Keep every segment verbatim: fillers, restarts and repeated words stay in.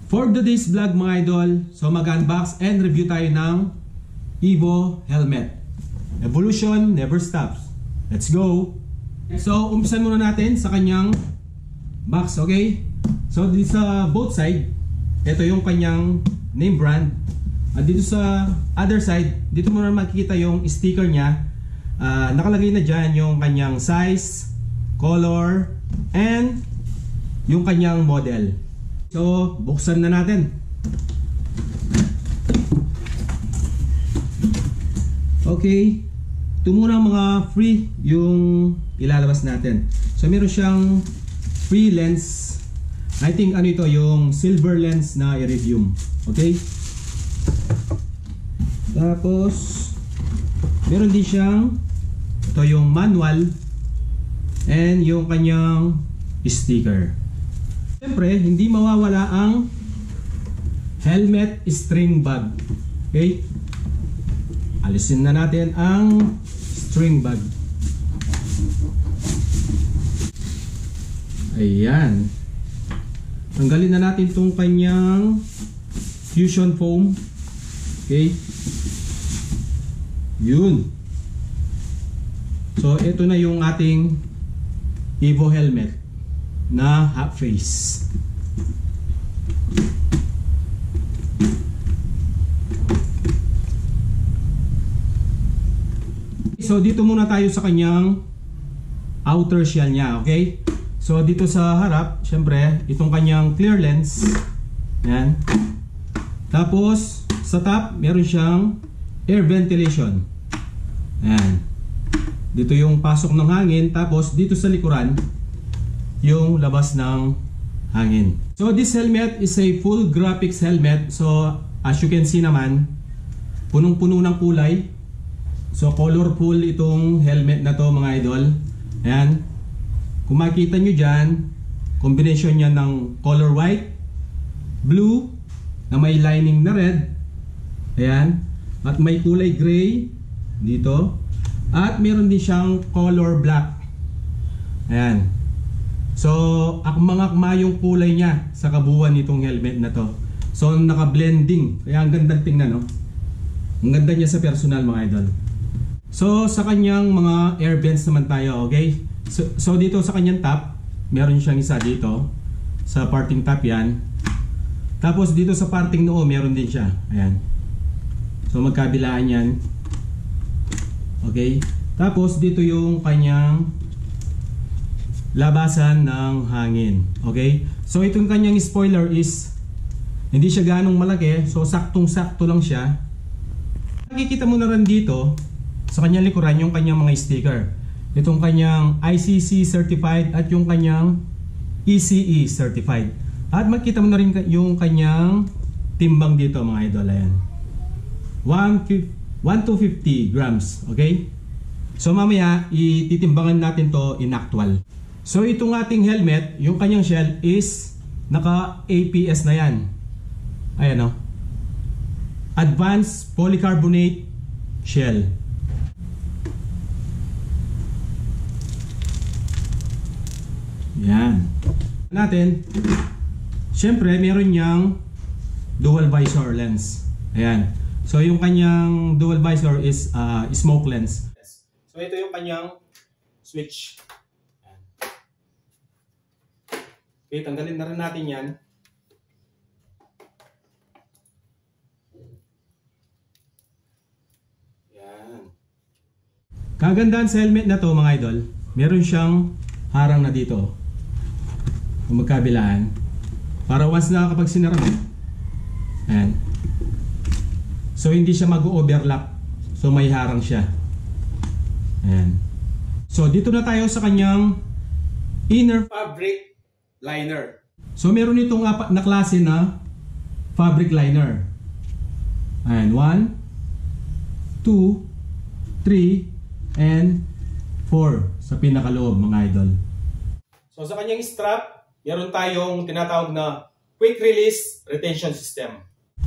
For today's vlog mga idol, so mag-unbox and review tayo ng Evo helmet. Evolution never stops. Let's go! So umpisan muna natin sa kanyang box, okay? So dito sa both side, ito yung kanyang name brand. At dito sa other side, dito mo na makikita yung sticker niya. uh, Nakalagay na dyan yung kanyang size, color, and yung kanyang model. So buksan na natin. Okay, ito muna mga free yung ilalabas natin. So meron siyang free lens. I think ano ito, yung silver lens na iridium. Okay. Tapos meron din siyang ito yung manual and yung kanyang sticker. Siyempre hindi mawawala ang helmet string bag. Okay, alisin na natin ang string bag. Ayan, tanggalin na natin itong kanyang fusion foam. Okay, yun. So ito na yung ating Evo helmet na half face. So dito muna tayo sa kanyang outer shell niya, okay? So dito sa harap, syempre, itong kanyang clear lens. Yan. Tapos sa top, meron siyang air ventilation. Yan. Dito yung pasok ng hangin. Tapos dito sa likuran, yung labas ng hangin. So this helmet is a full graphics helmet. So as you can see naman, punong-puno ng kulay. So colorful itong helmet na to mga idol. Ayan. Kung makita nyo dyan, combination niya ng color white, blue, na may lining na red. Ayan. At may kulay gray dito. At meron din siyang color black. Ayan. So akmang-akma yung kulay niya sa kabuuan nitong helmet na to. So naka-blending. Kaya ang gandang tingnan, no? Ang ganda niya sa personal mga idol. So sa kanyang mga air vents naman tayo, okay? So, so dito sa kanyang top, meron siyang isa dito. Sa parting top yan. Tapos dito sa parting noo, meron din siya. Ayan. So magkabilaan yan. Okay. Tapos dito yung kanyang labasan ng hangin. Okay. So itong kanyang spoiler is hindi siya ganong malaki. So saktong sakto lang siya. Nakikita mo na rin dito sa kanyang likuran yung kanyang mga sticker. Itong kanyang I C C certified at yung kanyang E C E certified. At makita mo na rin yung kanyang timbang dito mga idol. Ayan. one to fifty grams. Okay? So mamaya ititimbangan natin to in actual. So itong ating helmet, yung kanyang shell is naka A P S na yan. Ayan o. Advanced Polycarbonate Shell. Yan. Natin. Siyempre, meron niyang dual visor lens. Ayan. So, yung kanyang dual visor is uh, smoke lens. So, ito yung kanyang switch. Ayan. Okay, tanggalin na rin natin yan. Ayan. Kagandahan sa helmet na to mga idol, meron siyang harang na dito. Kung magkabilaan, para once na kapag sinara mo, ayan, so hindi siya mag-overlap. So may harang siya. Ayan. So dito na tayo sa kanyang inner fabric liner. So meron itong apat na klase na fabric liner. Ayan, one, two, three, and four sa pinakaloob mga idol. So sa kanyang strap, meron tayong tinatawag na quick release retention system.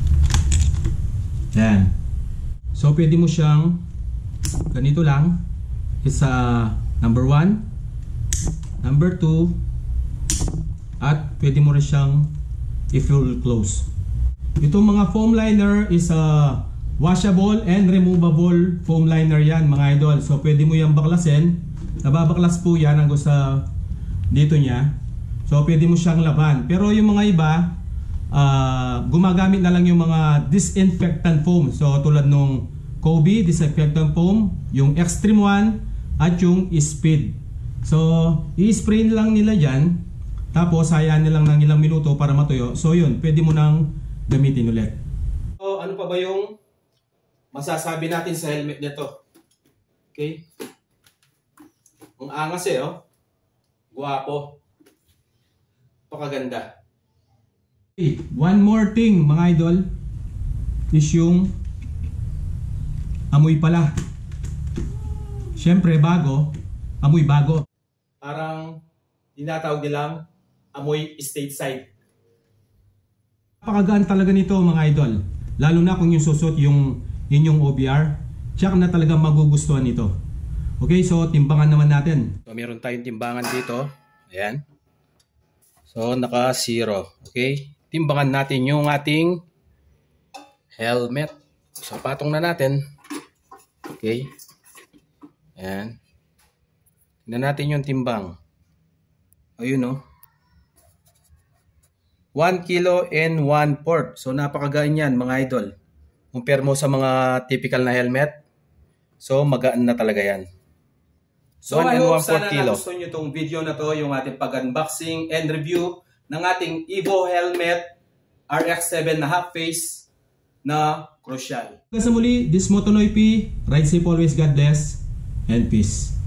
Yan. So pwede mo siyang ganito lang. Isa number one, number two, at pwede mo rin siyang if you'll close. Itong mga foam liner is a washable and removable foam liner yan mga idol. So pwede mo yan baklasin. Nababaklas po yan hanggang sa dito niya. So pwede mo siyang laban. Pero yung mga iba, uh, gumagamit na lang yung mga disinfectant foam. So tulad nung Kobe disinfectant foam, yung Extreme One at yung Speed. So i-spray lang nila dyan. Tapos hayaan nilang ng ilang minuto para matuyo. So yun, pwede mo nang gamitin ulit. So ano pa ba yung masasabi natin sa helmet nito? Okay? Ang angas eh, oh. Guwapo. Pakaganda. Okay, one more thing mga idol is yung amoy pala. Siyempre bago, amoy bago. Parang tinatawag nilang amoy stateside. Napakagaan talaga nito mga idol. Lalo na kung yung susot yung inyong O B R. Check na talaga magugustuhan nito. Okay, so timbangan naman natin. So meron tayong timbangan dito. Ayan. So naka zero. Okay. Timbangan natin yung ating helmet. So patong na natin. Okay. Ayan. Tignan natin yung timbang. Ayun o. Oh. one kilo and one fourth. So napakagaan yan mga idol. Compare mo sa mga typical na helmet. So magaan na talaga yan. So I hope sana nagustuhan nyo itong video na to, yung ating pag-unboxing and review ng ating Evo Helmet R X seven na half face na crucial. Hanggang sa muli, this Motonoy P, ride safe always, God bless, and peace.